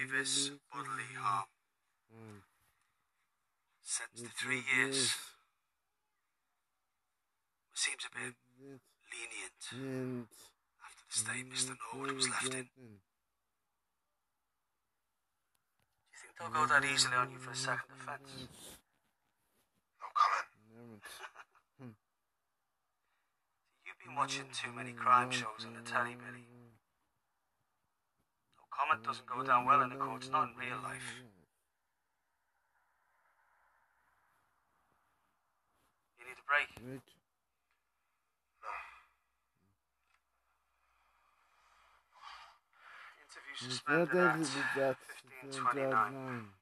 grievous bodily harm. Sentenced to 3 years. Seems a bit lenient after the state Mr. Norwood was left in. Do you think they'll go that easily on you for a second offence? No comment. You've been watching too many crime shows on the telly, Billy. No comment doesn't go down well in the courts, not in real life. You need a break? Interview suspended at 15:29.